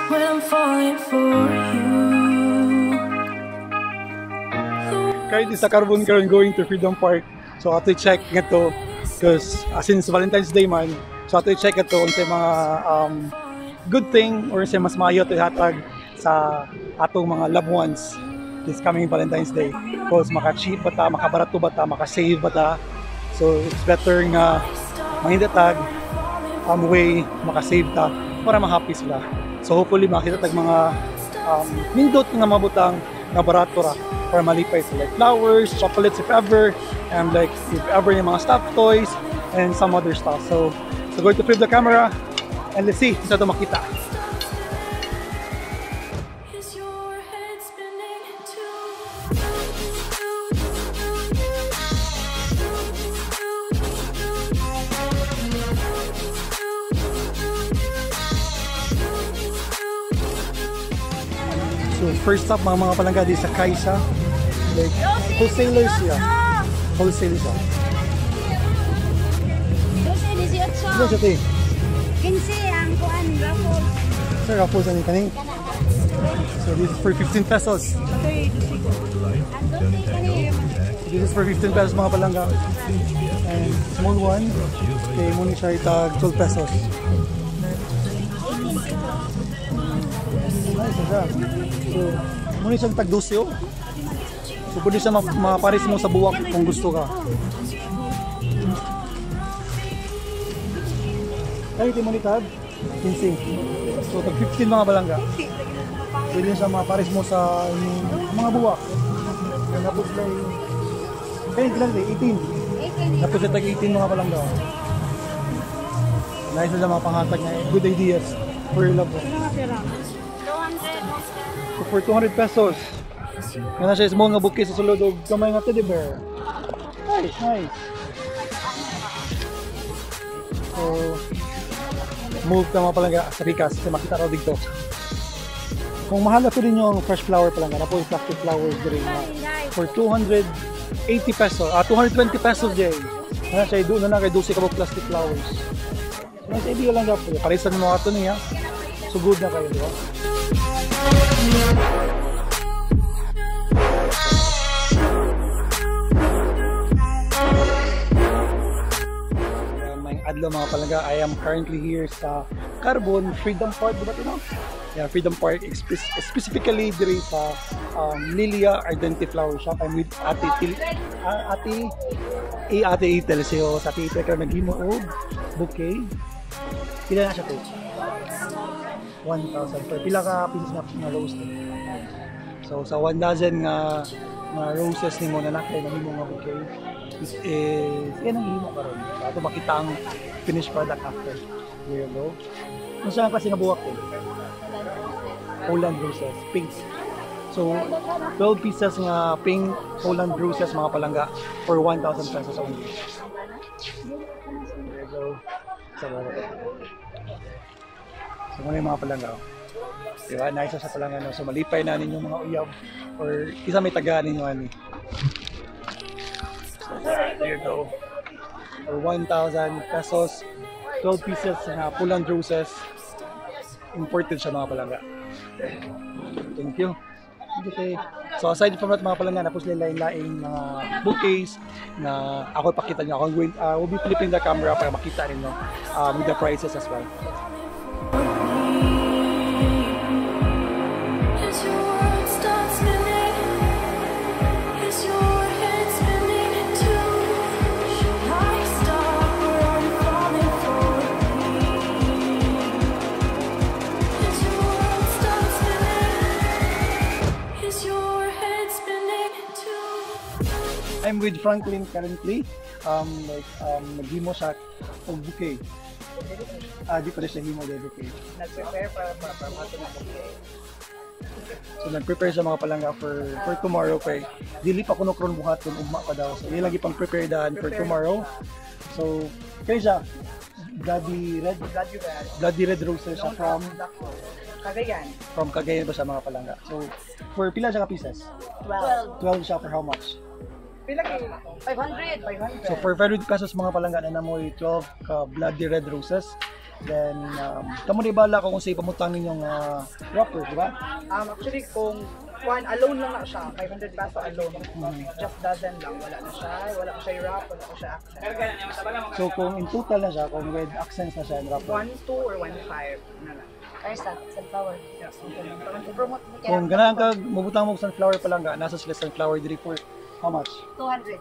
when I'm falling for you. Currently sa Carbon karon going to Freedom Park. So ato check ngadto because since Valentine's Day man, so ato check ito kung sa mga good thing or sa mas maayo to hatag sa atong mga loved ones this coming Valentine's Day. Because maka-cheap ba ta, makabarato ba ta, maka-save ba ta. So it's better nga mahindatag way maka-save ta para ma-happy sila. So hopefully makita tag mga nindot nga mabutang nga barato ra para malipay sila. Like flowers, chocolates if ever, and like if ever yung mga stuffed toys and some other stuff. So going to flip the camera and let's see kung saan ito makita. Is your head spinning too? So first stop mga palangga di sa Kaisa. Like wholesalers siya. Wholesale siya. Ano siya tayo? 15 ang kuan raffles. Sir, raffles ano kaning? So this is for 15 pesos. This is for 15 pesos mga palangga. And small one, kay muna siya itag 12 pesos. Nice siya. So, muna siya itag 12 oh. So pwede siya maparis mo sa buwak kung gusto ka. Ay, ito mo ni Tab? 15. So, tag 15 mga balangga. Pwede siya maparis mo sa mga buwak. Tapos na kaya ito lang 18. Tapos na tag 18 mga balangga. Nice na siya mga panghatag na good ideas for your love. 200. So, for 200 pesos. Yan na siya small nga bouquet sa sulod o kamay nga teddy bear. Nice, nice. So, move ka mga palangga sa Ricas kasi makita raw dito. Kung mahal na rin yung fresh flower palangga, na po yung plastic flowers din na for 280 pesos, 220 pesos dyan. Ano siya, doon na kay 12 ka plastic flowers. So, nasa idea lang daw po. Parisan mo mga ito niya. So good na kayo, di ba? Adlaw mga palangga, I am currently here sa Carbon Freedom Park, di ba ito no? Yeah, Freedom Park, specifically diri sa Lilia Ardente Flower Shop. I'm with Ate Itel siyo. Sa Ate Itel ka naghimo og bouquet. Pila na siya to? 1,000 per. Pila ka pieces na rose to? So sa 1 dozen nga roses ni mo na nakay na himo nga bouquet. This is yan ang himo karon. Ato makita ang finished product after. There you go. Kung saan kasi nabuwak ko? Poland roses, pink. So 12 pieces nga pink Poland roses mga palangga for 1,000 pesos only. There you go. So muna yung mga palangga. Diba? Nice sa palangga. No? So malipay na ninyong mga uyab or isa may tagaan ninyo ani. There you go. For 1,000 pesos, 12 pieces na Poland roses. Imported siya mga palangga. Thank you. Okay. So aside from that mga palangga, napos lain-lain mga bouquets na ako ipakita nyo. We'll be flipping the camera para makita ninyo with the prices as well. I'm with Franklin currently. Naghimo siya og bouquet. Di pa rin siya himo ng bouquet. Nag-prepare para mato ng bouquet. So nag-prepare siya mga palangga for tomorrow kay dili pa kuno kron buhat kun ugma pa daw. So lagi pang prepare dahan for tomorrow. So kay siya Bloody red roses siya from Cagayan. From Cagayan ba siya mga palangga. So for pila siya ka pieces? 12. 12 siya for how much? Pila kayo? 500. So for 500 pesos mga palangga na namoy 12 ka bloody red roses. Then, kamo di bala kung say pamutang ninyong wrapper, di ba? Actually, kung alone lang na siya, 500 peso alone. Just dozen lang, wala na siya, wala ko siya wrap, wala ko siya accent. So, kung in total na siya, kung with accents na siya and wrapper, 1.2 or 1.5 na lang. First sunflower. Yes, Promote mo kaya. kung ganahan ka, mabutang mo sunflower pa lang ga, nasa sila sunflower diri for how much? 200.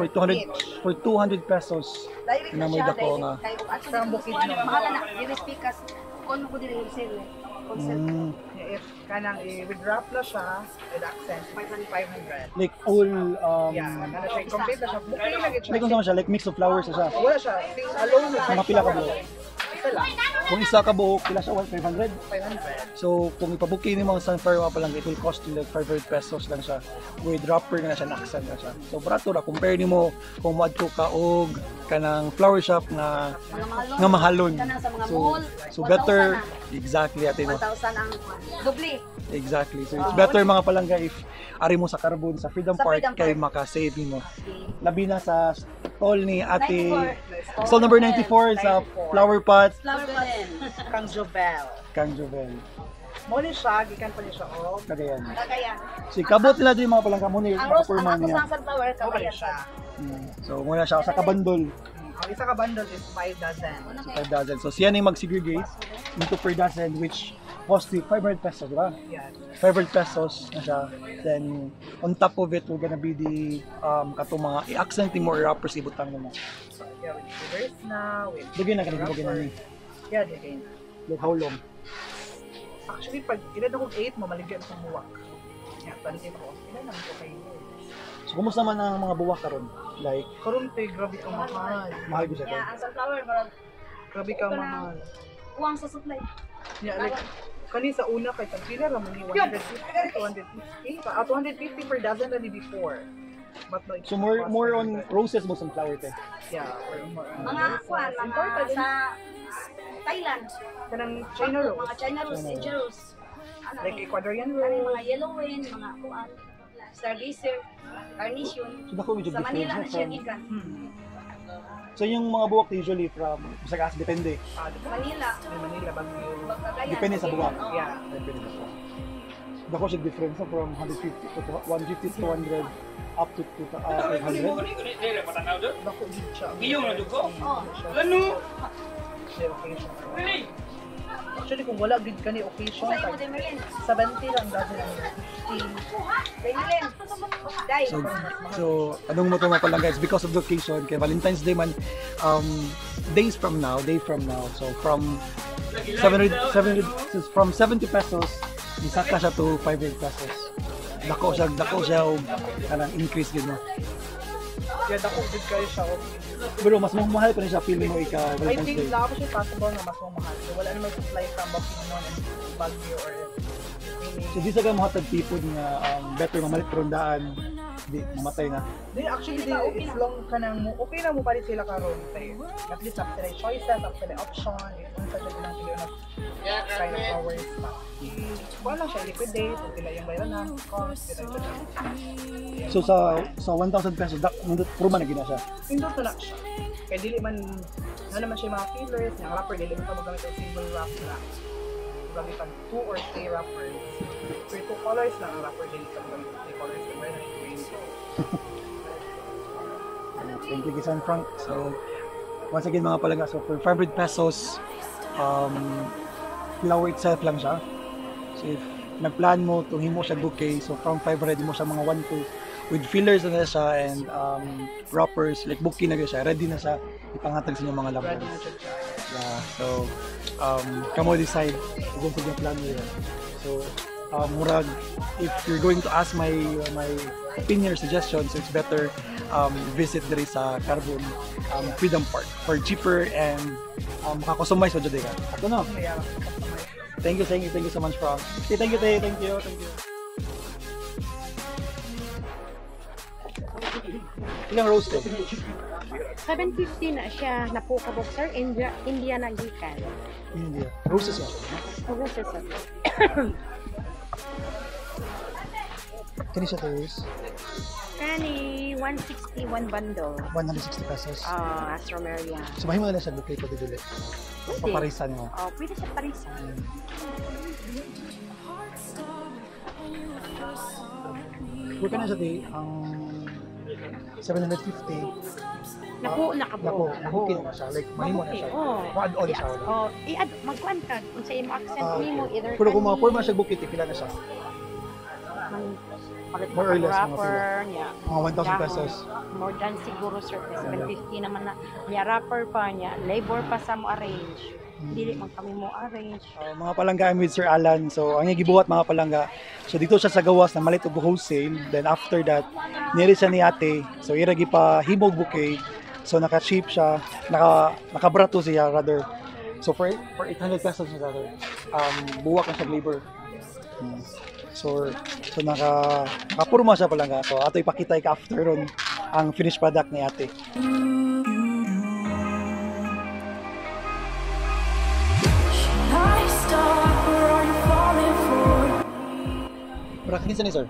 For 200 pesos. Direct na Namoy siya, dako nga. direct. Kaya kung ato From Bukidnon. Mahal na, dili speakers. Kung mo dili wholesale. Wholesale. If kanang with wrap na siya, with accent, 500. Like all, Yeah, na siya, complete na siya. Bukay na gid siya. like kung saan siya, like mix of flowers na siya. Wala siya, alone na Mga pila ka buhok? Isa lang, Kung isa ka buhok, pila siya, 500. 500. So, kung ipabukin ni mga sunflower pa lang, it will cost you like 500 pesos lang siya. With wrapper na siya, naksan na siya. So, barato na, compare ni mo kung maadto ka og kanang flower shop na nga mahalon. Kana sa mga So, mall. so better, exactly atin mo. 1,000 ang doble. Exactly. So, it's better mga palangga if ari mo sa Carbon, sa Freedom Sa Park, Freedom kay Park. maka-save mo. Labi na sa stall ni ate, 94. stall number 94 sa 94. flower pot, Flower bed. Kang Jovel. Kang Jovel. Mo ni siya, gikan pa ni siya og Kagayan. Kagayan. So, kabot nila din mga palangga mo ni Ang rose, ang makaporma ako niya. sa sunflower, mo kagayan siya. So, muna siya sa kabandol. Ang isa ka bundle is 5 dozen. 5 dozen. So, siya na yung mag-segregate into per dozen which cost you 500 pesos, di ba? Yan. 500 pesos na siya. Then, on top of it, we're gonna be the katong mga i-accent mo or wrappers ibutang mo. So, yeah, with figures na, with Dugay na kanina dugay na ni. yeah, again. Like how long? Actually, pag ilan akong 8, mamaligyan sa buwak. Yeah, 20 ko. Ilan naman ko kayo. So, kumusta man ang mga buwak karon? Like, Karoon tayo, grabe kang mahal. mahal ko siya. Yeah, ang sunflower, parang Grabe kang mahal. uwang sa supply. Yeah, like, kani sa una kay Tagpila lang ni 150, 250, 250 per dozen na ni before. But no, So, more on roses mo sunflower te. yeah, or more on Mga kuan, mga sa Thailand. kanang China rose. Mga China rose, India rose. Ano Like eh? Ecuadorian Ano yung mga rose. yellow wing, mga kuan. Stargazer, carnation. So, dako medyo Sa Manila na different siya from... gikan. So, yung mga buwak usually from, sa gas, depende. Manila, Manila, Baguio. Cagayan. Depende sa buwak. Oo. Yeah. Depende sa buwak. Dako siya different so from 150 to 150 to 200 up to 800. Bako gid siya. Oo. Siya occasion. Actually, kung wala gid kani occasion, Sa imo, tag Demerlin. 70 lang dozen ang 50. Demerlin. Dai. So, anong mo ito mga palang guys, because of the occasion, kay Valentine's Day man, day from now, so from 700 from 70 pesos, isaka siya to 500 pesos. Dako siya, og kanang increase gid mo. Kaya dako gid kayo siya. Pero mas mahal pa rin siya, feel mo ika I Valentine's think Day. na ako siya possible na mas mamahal. So, wala naman supply from Bukidnon and Baguio or So, di sa ka mahatag tipod nga better mamalit rondaan, di mamatay na. Then actually, they, as long ka nang okay na mo pa rin sila karon tayo. At least up sila choices, up sila option, if unsa siya lang sila na kind of flowers pa. Wala siya, liquidate, kung sila yung bayaran na, cost, sila yung So, sa 1,000 pesos, puro man na gina siya. Pindot na siya. Kaya dili man, na naman siya yung mga fillers, yung wrapper, dili man ka magamit yung single wrap na. Magamit pag 2 or 3 wrappers. For 2 colors lang ang wrapper, dili ka magamit yung 3 colors. So, meron yung rainbow. Thank you, Kisan Frank. So, once again mga palaga, so for 500 pesos, flower itself lang siya. So, if nagplan mo, to himo siya bouquet, so from 500 mo siya mga 1-2 with fillers na siya and wrappers, like bouquet na siya, ready na siya ipanghatag sa inyong mga loved Ready na ones. siya siya. Yeah, so, kamo decide kung sa plan mo yun. So, murag, if you're going to ask my opinion or suggestion, so it's better visit diri sa Carbon Freedom Park for cheaper and makakustomize mo dyan ka. Ako no. Kaya, Thank you so much, Frank. Okay, thank you. Ilang rose to? 750 na siya na po ka boxer, India na gikan. India. Roses yan. Roses sa Kani siya to rose? Kani 161 bundle. 160 pesos. Astromeria. So mahimo na siya bouquet pwede dili. Paparisan mo. Pwede siya parisan. Kung ka na siya di, ang 750. Naku. Nabukit na siya. Like, mahimo na siya. Ma-add-on siya. I-add, magkuhan ka. Kung sa'yo mo accent mo, either pero kung mga forma siya bukit, pila na siya. More or less, mga pila. Mga 1,000 pesos. More than siguro, sir. 750 naman na. Niya rapper pa niya. Labor pa sa mo arrange. Dili man kami mo arrange. Mga palangga, I'm with Sir Alan. So, ang gibuhat mga palangga. So, dito siya sa gawas na malit og wholesale. Then, after that, niri siya ni ate. So, iragi pa himog bouquet. So, naka-cheap siya. Naka-brato siya, rather. So, for 800 pesos siya, rather. Buwak na siya labor. So nakapurma siya palangga. So, ato ipakita ka after ron ang finished product ni ate. I stop or are you falling for? Kinsa ni sir?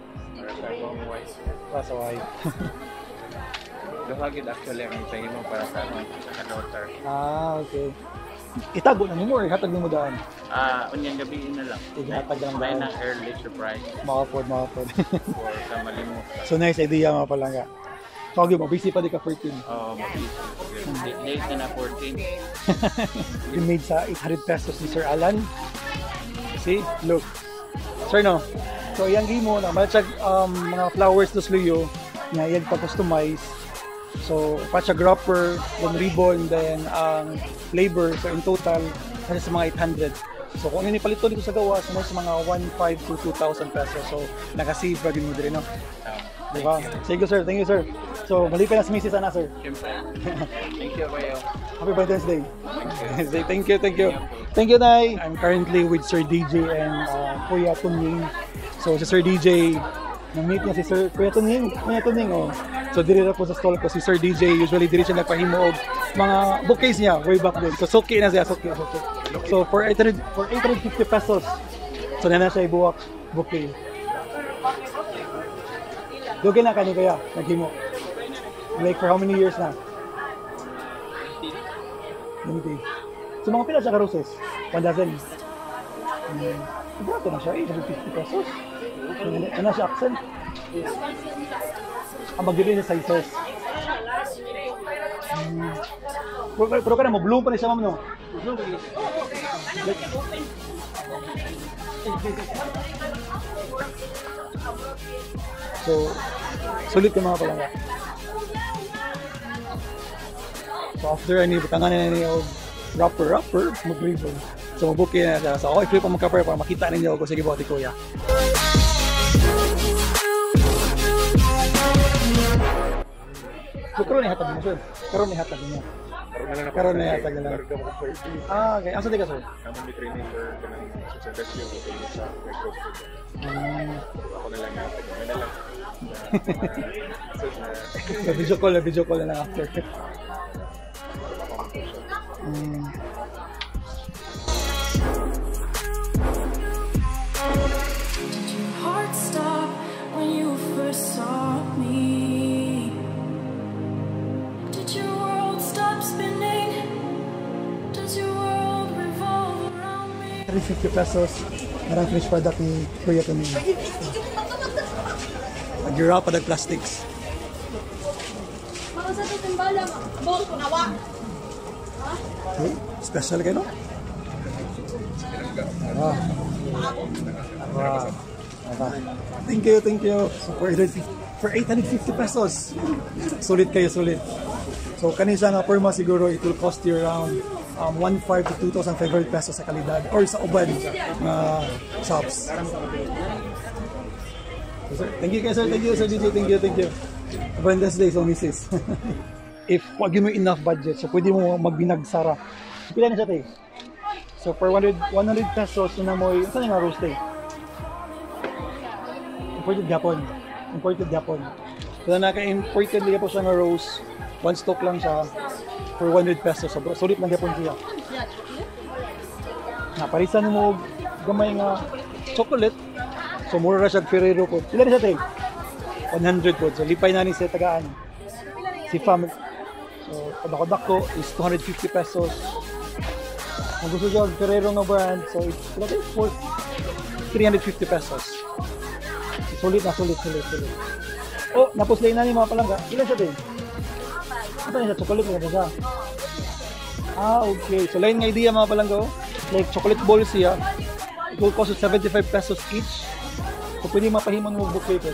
Sa why? Gahagid actually ang sa imo para sa daughter. Okay. Itago na mo or hatag mo daan? Unyang gabi na lang. Hatag lang May daan. na early surprise Makapod. for sa malimot. So, nice idea mga palangga. Kagi mo, busy pa di ka 14. Date na 14. You made sa 800 pesos ni Sir Alan. See? Look. Sir, no? So, yung game mo na, malatag mga flowers dos luyo, na yan pa-customize. So, patsa grapper, then ribbon, then labor. So, in total, kasi sa mga 800. So, kung ano palito dito sa gawas, ano sa mga 1,500 to 2,000 pesos. So, nakasave pa din mo din, no? Diba? Thank you, sir. Thank you, sir. So, mali pa na si Mrs. Ana, sir. Siyempre. Thank you kayo. Happy Valentine's Day. Thank you. Thank you, Nay. I'm currently with Sir DJ and Kuya Tunying. So, si Sir DJ, na-meet niya si Sir Kuya Tunying. Oh. So, diri na po sa stall ko si Sir DJ. Usually, diri siya nagpahimo og mga bouquets niya way back then. So, suki na siya. Suki. So, for 850 pesos, so na siya ibuwak bouquet. Dugay na kani kaya, naghimo. Like, for how many years na? 20. So, mga pila siya ka roses? 1 dozen. Ito na siya, 850 pesos. Ano siya accent? Mag-give sa sizes. Pero ka na mo, bloom pa rin siya, ma'am, no? So, sulit yung mga palangga. So, after any butangan na niyo rapper, mag-ribbon. So, mabuki na siya. So, ako i-flip ang mag-cover para makita ninyo kung sige buhati kuya. So, karoon na hatag mo, sir. Karoon na hatag mo. Okay. Asa di ka, sir? Naman di training for sa rescue sa ako na lang natin. May na lang. So, video call na lang after. Heart stop when you first saw me. Did your world stop spinning? Does your world revolve around me? 350 pesos. Marang finished product ni Kuya Tuning. Nag-wrap pa ng plastics. Okay, special kayo, no? Wow. Thank you. So, for 850 pesos. Sulit kayo. So, kanisa nga perma siguro, it will cost you around 1,500 to 2,500 pesos sa kalidad or sa uban na shops. So, sir, thank you, sir. Thank you, Sir DJ. Thank you. Valentine's Day, so Mrs. If wag mo enough budget, so pwede mo magbinagsara. So, pila na siya tayo? So, for 100 pesos, yun na mo, saan yung roast tayo? Imported Japon. So, naka-imported liya po siya ng rose. One stock lang siya for 100 pesos. So, sulit lang Japon siya. Parisan mo gamay nga chocolate. So, mura na siya Ferrero po. Pila na siya tayo? 100 po. So lipay na ni sa tagaan. Si family. So kadako-dako is 250 pesos. Kung gusto nyo, Ferrero nga brand, so it's for 350 pesos. Sulit na, sulit. Oh, napuslay na ni mga palangga. Ilan siya din? Ito na siya, chocolate na siya. Ah, okay. So lain nga idea mga palangga, oh. Like chocolate balls siya. It will cost you 75 pesos each. So pwede mapahimon mo bouquet ko.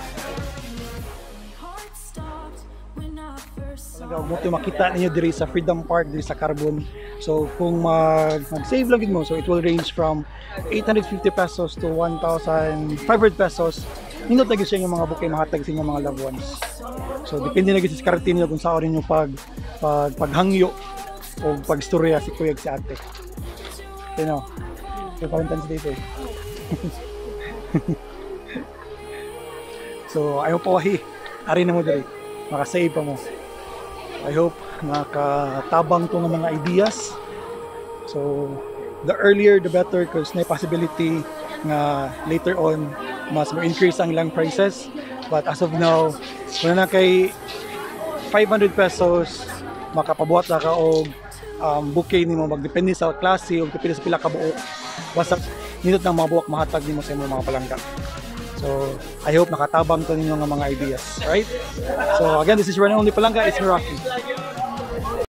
Palangga, mo ito makita ninyo diri sa Freedom Park, diri sa Carbon. So kung mag-save lang mo, so it will range from 850 pesos to 1,500 pesos. Nindot lagi siya yung mga bouquet mahatag sa inyong mga loved ones. So depende na sa karate niyo kung saan niyo paghangyo o pagstorya si kuya si ate. You know, so Valentine's Day po. So I hope ari na mo diri, makasave pa mo. I hope nakatabang to ng mga ideas. So the earlier the better, because may possibility nga later on mas ma-increase ang ilang prices. But as of now, kung na kay 500 pesos makapabuhat na ka og bouquet nimo, magdepende sa klase o depende sa pila ka buok. Basta nindot ng mga buwak mahatag nimo sa imong mga palangga. So I hope nakatabang to ninyo nga mga ideas, right? So again, this is your one and only palangga, it's Rocky.